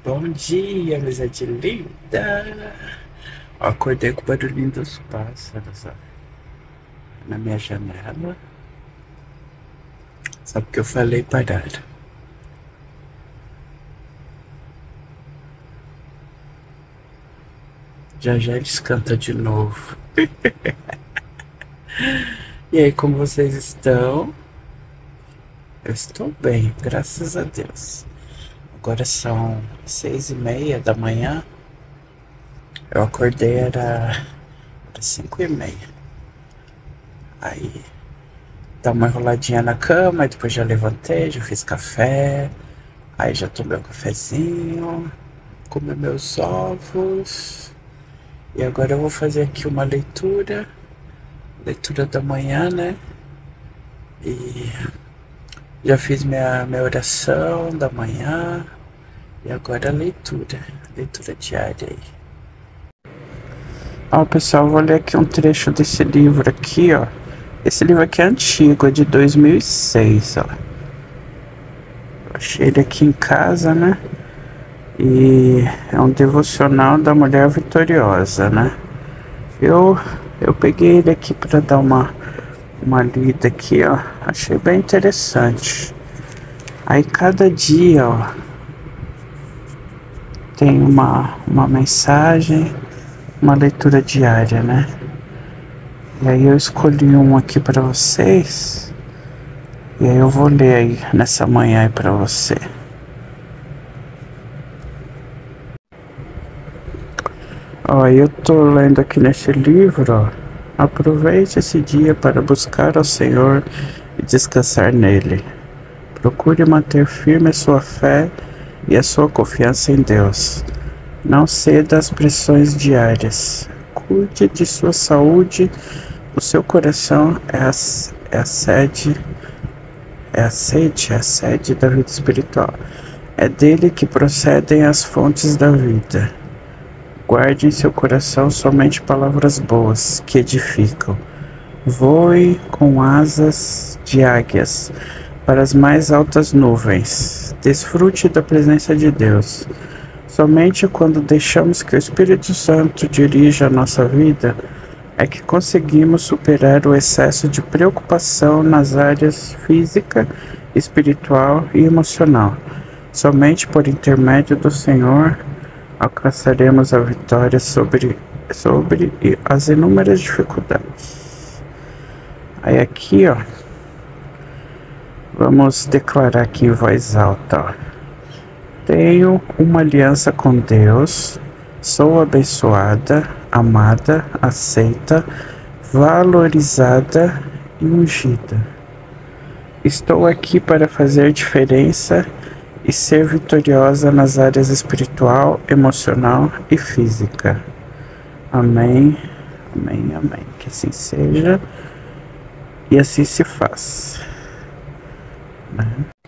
Bom dia, amizade linda! Ó, acordei com o barulhinho dos pássaros, ó, na minha janela. Sabe o que eu falei? Pararam. Já já eles cantam de novo. E aí, como vocês estão? Eu estou bem, graças a Deus. Agora são 6:30 da manhã. Eu acordei, era 5:30. Aí, dá uma enroladinha na cama, e depois já levantei, já fiz café. Aí já tomei um cafezinho, comi meus ovos. E agora eu vou fazer aqui uma leitura da manhã, né? E já fiz minha oração da manhã. E agora a leitura diária aí. Ó, pessoal, eu vou ler aqui um trecho desse livro aqui, ó. Esse livro aqui é antigo, é de 2006, ó. Eu achei ele aqui em casa, né? E é um devocional da mulher vitoriosa, né? Eu peguei ele aqui para dar uma lida aqui, ó. Achei bem interessante. Aí cada dia, ó, tem uma mensagem, uma leitura diária, né? E aí eu escolhi um aqui para vocês. E aí eu vou ler aí nessa manhã aí para você. Ó, eu tô lendo aqui nesse livro, ó. Aproveite esse dia para buscar ao Senhor e descansar nele. Procure manter firme a sua fé e a sua confiança em Deus. Não ceda às pressões diárias. Cuide de sua saúde. O seu coração é a sede da vida espiritual. É dele que procedem as fontes da vida. Guarde em seu coração somente palavras boas, que edificam. Voe com asas de águias para as mais altas nuvens. Desfrute da presença de Deus. Somente quando deixamos que o Espírito Santo dirija a nossa vida, é que conseguimos superar o excesso de preocupação nas áreas física, espiritual e emocional. Somente por intermédio do Senhor alcançaremos a vitória sobre as inúmeras dificuldades. Aí aqui, ó, vamos declarar aqui em voz alta, ó. Tenho uma aliança com Deus, sou abençoada, amada, aceita, valorizada e ungida. Estou aqui para fazer diferença e ser vitoriosa nas áreas espiritual, emocional e física. Amém, amém, amém. Que assim seja e assim se faz. Né?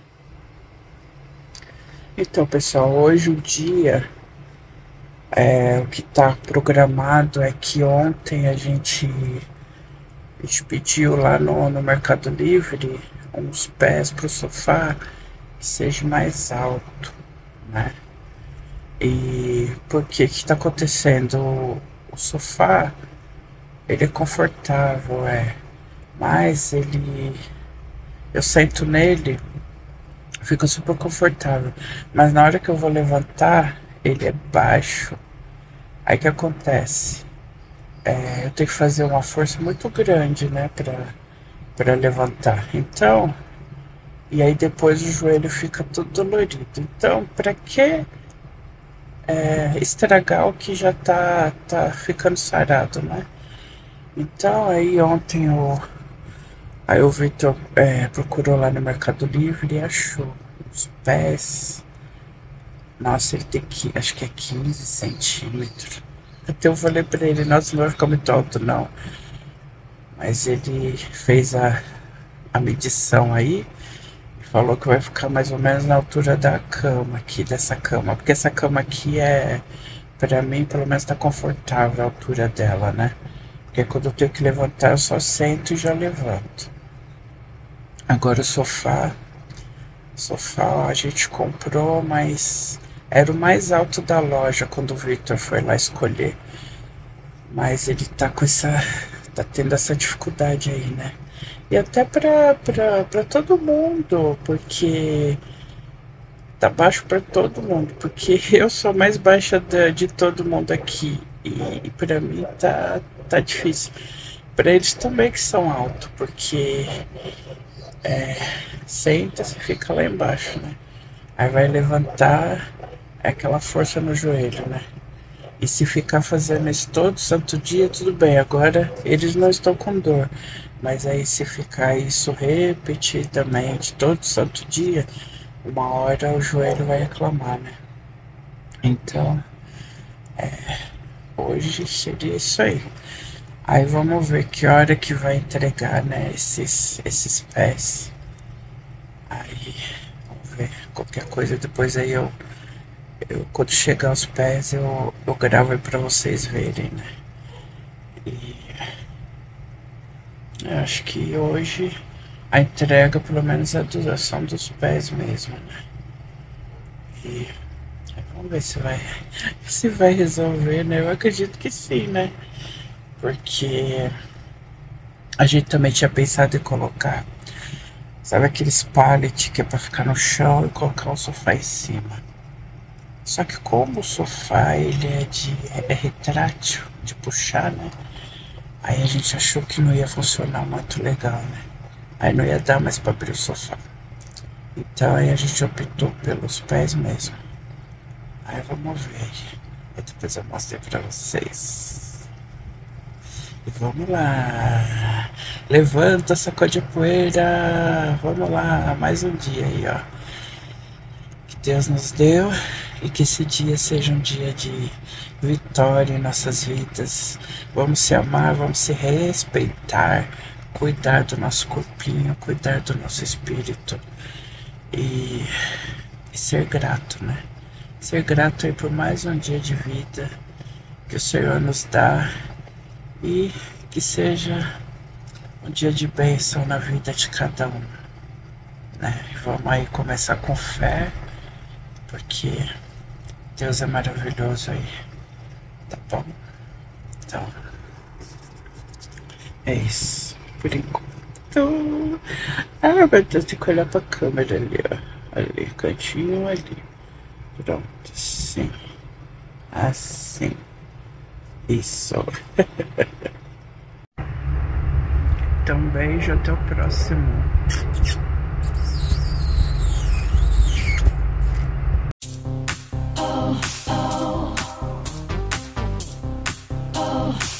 Então, pessoal, hoje o dia, o que está programado é que ontem a gente pediu lá no Mercado Livre uns pés para o sofá que seja mais alto, né? E por que está acontecendo? O sofá, ele é confortável, mas eu sento nele, fica super confortável, mas na hora que eu vou levantar, ele é baixo. Aí o que acontece? Eu tenho que fazer uma força muito grande, né, para levantar. Então, e aí depois o joelho fica todo dolorido. Então, para que estragar o que já tá ficando sarado, né? Então, aí ontem aí o Victor procurou lá no Mercado Livre e achou os pés. Nossa, ele tem acho que é 15 centímetros. Até eu falei pra ele, nossa, não vai ficar muito alto não. Mas ele fez a medição aí. Falou que vai ficar mais ou menos na altura da cama aqui, dessa cama. Porque essa cama aqui pra mim, pelo menos tá confortável a altura dela, né? Porque quando eu tenho que levantar, eu só sento e já levanto. Agora o sofá, ó, a gente comprou, mas Era o mais alto da loja quando o Victor foi lá escolher. Mas ele tá com essa. Tá tendo essa dificuldade aí, né? E até pra todo mundo, porque tá baixo pra todo mundo, porque eu sou a mais baixa de todo mundo aqui. E pra mim tá difícil. Pra eles também que são altos, porque senta, você fica lá embaixo, né? Aí vai levantar, é aquela força no joelho, né? E se ficar fazendo isso todo santo dia, tudo bem. Agora eles não estão com dor. Mas aí se ficar isso repetidamente, todo santo dia, uma hora o joelho vai reclamar, né? Então, hoje seria isso aí. Aí vamos ver que hora que vai entregar, né, esses pés. Aí, vamos ver. Qualquer coisa depois aí quando chegar os pés, eu gravo aí pra vocês verem, né? E eu acho que hoje a entrega, pelo menos a duração dos pés mesmo, né? E vamos ver se vai resolver, né? Eu acredito que sim, né? Porque a gente também tinha pensado em colocar, sabe aqueles pallet que é pra ficar no chão e colocar o sofá em cima. Só que como o sofá ele é retrátil de puxar, né? Aí a gente achou que não ia funcionar muito legal, né? Aí não ia dar mais pra abrir o sofá. Então aí a gente optou pelos pés mesmo. Aí vamos ver. Aí depois eu mostrei pra vocês. E vamos lá. Levanta, sacode a poeira. Vamos lá, mais um dia aí, ó. Que Deus nos deu e que esse dia seja um dia de vitória em nossas vidas. Vamos se amar, vamos se respeitar, cuidar do nosso corpinho, cuidar do nosso espírito e ser grato, né? Ser grato aí por mais um dia de vida que o Senhor nos dá e que seja um dia de bênção na vida de cada um, né? Vamos aí começar com fé, porque Deus é maravilhoso aí, tá bom? Então, é isso, por enquanto. Ah, meu Deus, tem que olhar pra câmera ali, ó. Ali, cantinho ali. Pronto, assim. Assim. Isso. Então, beijo, até o próximo. Oh, oh, oh.